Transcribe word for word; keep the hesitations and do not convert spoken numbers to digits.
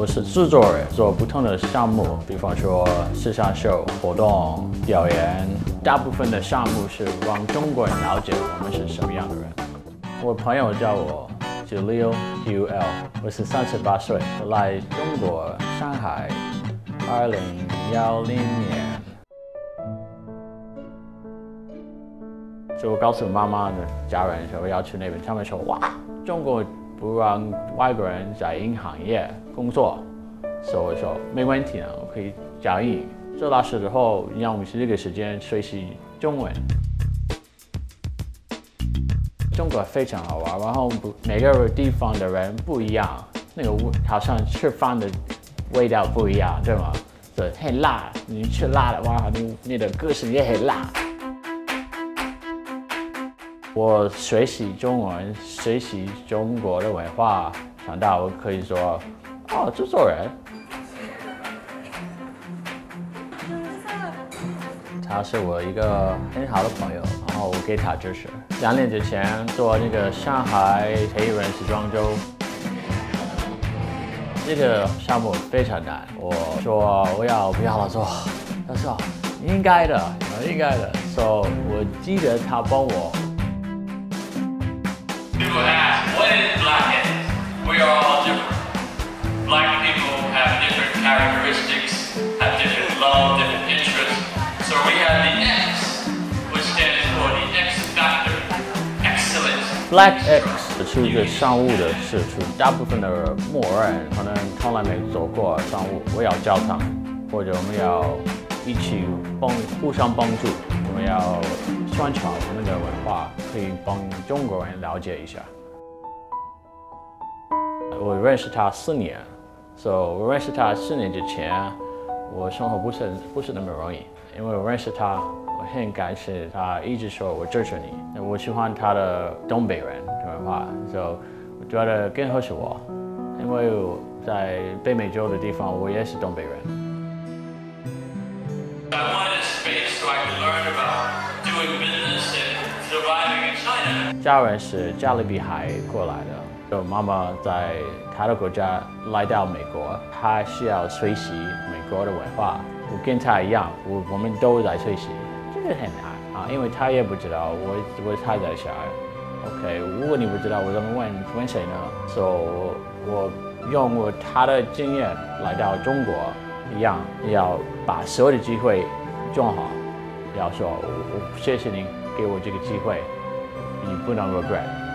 我是制作人，做不同的项目，比方说时尚秀、活动、表演。大部分的项目是让中国人了解我们是什么样的人。我朋友叫我 Jaleel-Hu， 我是三十八岁，我来中国上海，二零一零年。就我告诉妈妈的家人说我要去那边，他们说哇，中国不让外国人在银行业工作，所以我说没问题呢，我可以教英语。这老师之后用这个时间学习中文。中国非常好玩，然后每个地方的人不一样，那个好像吃饭的味道不一样，对吗？对，很辣，你吃辣的话，你你的个性也很辣。我学习中文，学习中国的文化，长大我可以说，哦，制作人。他是我一个很好的朋友，然后我给他支持。两年之前做那个上海黑人时装周，这个项目非常难。我说我要不要了做，他说应该的，应该的。所以我记得他帮我。 People ask, what is blackheads? We are all different. Black people have different characteristics, have different love, different interests. So we have the X, which stands for the X factor, excellence. Black X 是一个商务的事出，大部分的墨人可能从来没做过商务，我要教他们，或者我们要一起帮互相帮助，我们要宣传我们的文化，可以帮中国人了解一下。我认识他四年，所以我认识他四年之前，我生活不是不是那么容易。因为我认识他，我很感谢他一直说我支持你。我喜欢他的东北人文化，所以我觉得更合适我。因为我在北美洲的地方，我也是东北人。 I wanted a space so I could learn about doing business and surviving in China. 家人是加勒比海过来的，我妈妈在她的国家来到美国，她需要学习美国的文化。我跟他一样，我我们都在学习，这个很难啊，因为他也不知道，我我他在想 ，OK， 如果你不知道，我怎么问问谁呢？所以、so, 我用我他的经验来到中国，一样要把所有的机会用好，要说我我谢谢你给我这个机会，你不能 regret。